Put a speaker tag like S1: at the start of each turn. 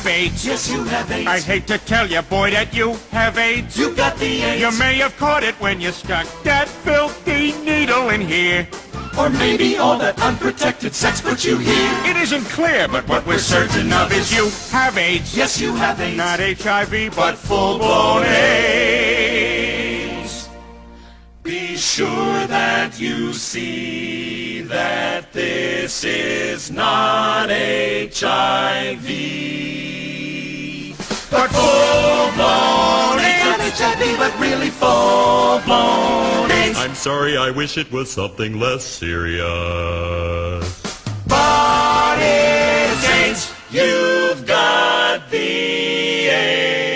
S1: have AIDS.
S2: Yes, you have AIDS.
S1: I hate to tell you, boy, that you have AIDS.
S2: You got the AIDS.
S1: You may have caught it when you stuck that filthy needle in here.
S2: Or maybe all that unprotected sex put you here.
S1: It isn't clear, but what we're certain of is you have AIDS.
S2: Yes, you have AIDS.
S1: Not HIV, but
S2: full-blown AIDS. Be sure that you see that this is not HIV. But full-blown AIDS. Not HIV, but really full-blown AIDS.
S3: I'm sorry, I wish it was something less serious.
S2: But it's AIDS. You've got the AIDS.